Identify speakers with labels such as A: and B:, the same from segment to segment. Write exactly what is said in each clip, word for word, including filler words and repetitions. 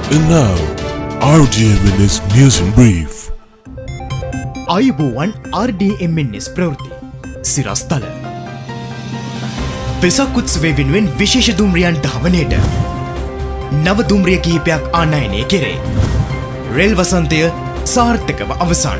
A: And now, R D M N S News in Brief.
B: ආයුබෝවන් R D M N S ප්‍රවෘත්ති සිරස්තල වෙසක් උත්සවය වෙනුවෙන් විශේෂ දුම්රියන් ධාවනයට නව දුම්රිය කිහිපයක් ආනයනය කෙරේ. රේල් වසන්තය සාර්ථකව අවසන්.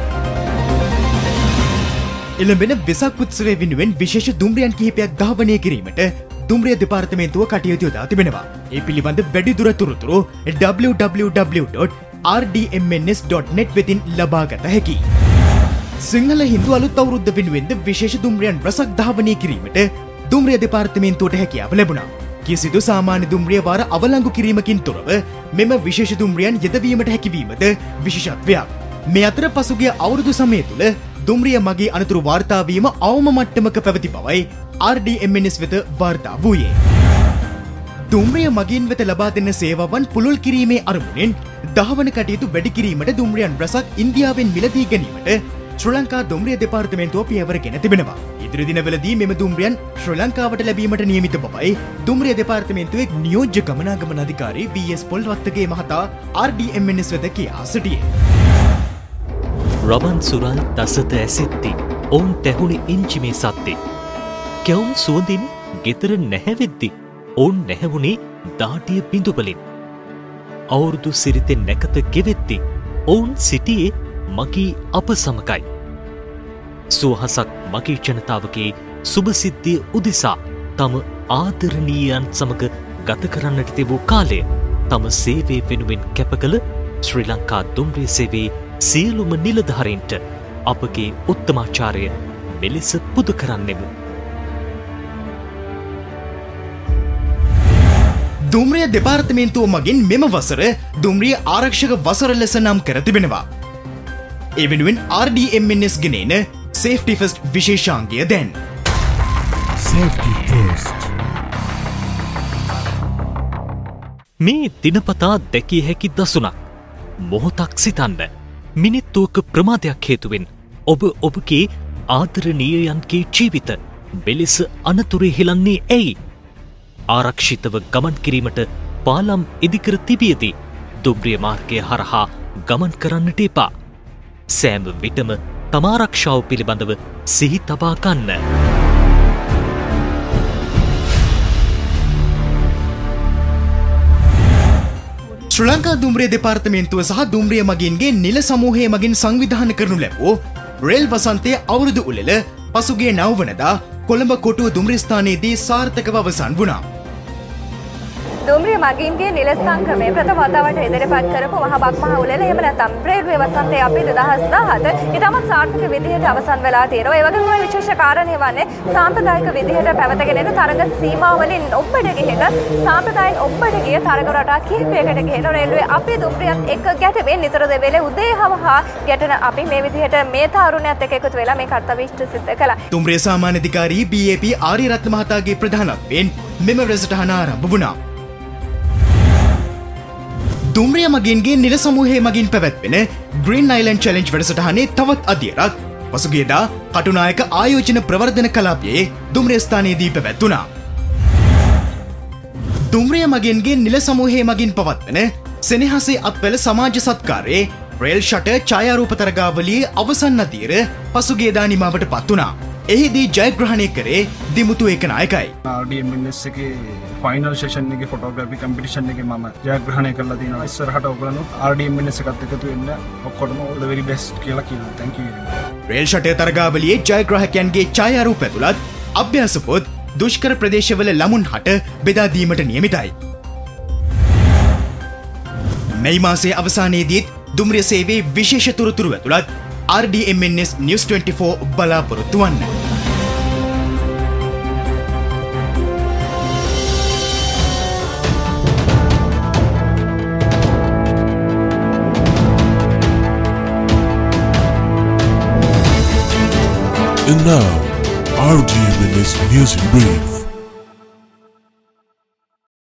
B: එළඹෙන වෙසක් උත්සවය වෙනුවෙන් විශේෂ දුම්රියන් කිහිපයක් ධාවනය කිරීමට දුම්රිය දෙපාර්තමේන්තුව කටයුතු යොදා තිබෙනවා. ඒ පිළිබඳ වැඩිදුර තොරතුරු w w w dot r d m n s dot net වෙතින් ලබාගත හැකියි. සිංහල හින්දු අලුත් අවුරුද්ද වෙනුවෙන්ද විශේෂ දුම්රියන් රසක් ධාවනය කිරීමට දුම්රිය දෙපාර්තමේන්තුවට හැකියාව ලැබුණා. කිසිදු සාමාන්‍ය දුම්රිය වාර අවලංගු කිරීමකින් තොරව මෙම විශේෂ දුම්රියන් යෙදවීමට හැකිවීමද විශේෂත්වයක්. මේ අතර පසුගිය අවුරුදු සමය තුළ දුම්රිය මගේ අනතුරු වාර්තා වීම අවම මට්ටමක පැවති බවයි R D M N S වෙත වාර්තා වූයේ. දුම්රිය මගින් වෙත ලබා දෙන සේවාවන් පුළුල් කිරීමේ අරමුණෙන් ධාවන කටයුතු වැඩි කිරීමට දුම්රියන් රසක් ඉන්දියාවෙන් මිලදී ගැනීමට ශ්‍රී ලංකා දුම්රිය දෙපාර්තමේන්තුව පියවර ගෙන තිබෙනවා. ඉදිරි දිනවලදී මෙම දුම්රියන් ශ්‍රී ලංකාවට ලැබීමට නියමිත බවයි දුම්රිය දෙපාර්තමේන්තුවේ නියෝජ්‍ය ගමනාගමන අධිකාරී V S පොල්වත්තගේ මහතා R D M N S වෙත කියා සිටියේ.
C: රබන් සුරල් දසත ඇසිත්ති ඔවුන් තැහුණි ඉංචිමේ සත්ති. කෙවුම් සුවඳින් ගෙදර නැහැවෙද්දි ඔවුන් නැහැවුණේ දාටිය බිඳුබලින්. අවුරුදු සිරිතෙන් නැකත ගෙවෙද්දි ඔවුන් සිටියේ මගේ අප සමකයි. සුවහසක් මගේ ජනතාවගේ සුභසිද්ධිය උදෙසා තම ආදරණීයයන් සමග ගත කරන්නට තිබූ කාලය තම සේවය වෙනුවෙන් කැප කළ ශ්‍රී ලංකා දුම්රිය සේවයේ සියලුම නිලධාරීන්ට අපගේ උත්තමාචාරය මෙලෙස පුද කරන්නෙමු.
B: දුම්රිය දෙපාර්තමේන්තුව මගින් මෙම වසර දුම්රිය ආරක්ෂක වසර ලෙස නම් කර තිබෙනවා. ඒ වෙනුවෙන් R D M N S ගෙනෙන Safety First විශේෂාංගය දැන්.
A: Safety First.
C: මේ දිනපතා දැකිය හැකි දසුනක්. මොහොතක් සිතන්න. මිනිත්තුවක ප්‍රමාදයක් හේතුවෙන් ඔබ ඔබගේ ආදරණීයයන්ගේ ජීවිත මෙලෙස අනතුරේ හෙලන්නේ ඇයි? ආරක්ෂිතව ගමන් කිරීමට පාලම් ඉදිකර තිබියදී දුම්රිය මාර්ගය හරහා ගමන් කරන්නට එපා. සෑම විටම තමාරක්ෂාව පිළිබඳව සිහි තබා ගන්න.
B: ශ්‍රී ලංකා දුම්රිය දෙපාර්තමේන්තුව සහ දුම්රිය මගින්ගේ නිල සමූහය මගින් සංවිධානය කරනු ලැබූ රේල් වසන්තයේ අවුරුදු උළෙල පසුගිය නව වනදා කොළඹ කොටුව දුම්රිය ස්ථානයේදී සාර්ථකව අවසන් වුණා.
D: දුම්රිය මගින්ගේ නිල සංගමයේ ප්‍රථම වතාවට ඉදිරිපත් කරපු මහ බක් මහ උළෙල එහෙම නැත්නම් රේල්වේ වසන්තය අපේ දෙදහස් දහහත ඉතාමත් සාර්ථක විදිහට අවසන් වෙලා තියෙනවා. ඒ වගේම විශේෂ කාරණේ වන්නේ සාම්ප්‍රදායික විදිහට පැවතගෙන එන තරඟ සීමාවලින් ඔබ්බට ගිහින් සාම්ප්‍රදායික ඔබ්බට ගිය තරඟ රටා කිහිපයකට ගිහින් රේල්වේ අපේ දුම්රියත් එක්ක ගැටෙමින් නිතර දෙවේලේ උදේ හවහා ගැටෙන අපි මේ විදිහට මේ තාරුණ්‍යත් එක්ක එකතු වෙලා මේ කාර්යය ඉෂ්ට සිද්ධ කළා.
B: දුම්රිය සාමාන්‍ය අධිකාරී B A P ආරියරත්න මහතාගේ ප්‍රධානත්වයෙන් මෙම වැඩසටහන ආරම්භ වුණා. දුම්රිය මගින්ගේ නිල සමූහය මගින් පැවැත්වෙන Green Island Challenge වැඩසටහනේ තවත් අදියරක් පසුගියදා කටුනායක ආයෝජන ප්‍රවර්ධන කලාපයේ දුම්රිය ස්ථානයේදී පැවැත්වුණා. දුම්රිය මගින්ගේ නිල සමූහය මගින් පවත්වන සෙනෙහසේ අත්වැල සමාජ සත්කාරයේ රේල් ෂටර් ඡායාරූප තරගාවලියේ අවසන් අදියර පසුගියදා නිමාවට පත් වුණා. එහිදී ජයග්‍රහණය කරේ දිමුතු ඒකනායකයි.
E: R D M N S එකේ ෆයිනල් සෙෂන් එකේ ෆොටෝග්‍රැෆි කම්පිටිෂන් එකේ මම ජයග්‍රහණය කරලා තිනවා. ඉස්සරහට ඔයගොල්ලෝ R D M N S එකත් එකතු වෙන්න ඔක්කොටම all the very best කියලා කියනවා. Thank you.
B: රේල් ෂටර් තරගාවලියේ ජයග්‍රාහකයන්ගේ ඡායාරූප ඇතුළත් අභ්‍යාස පොත් දුෂ්කර ප්‍රදේශවල ළමුන් හට බෙදා දීමට නියමිතයි. මේ මාසයේ අවසානයේදීත් දුම්රිය සේවයේ විශේෂ තොරතුරු ඇතුළත් R D M N S News twenty-four බලාපොරොත්තු වන්න.
A: And now, R D M N S News in Brief.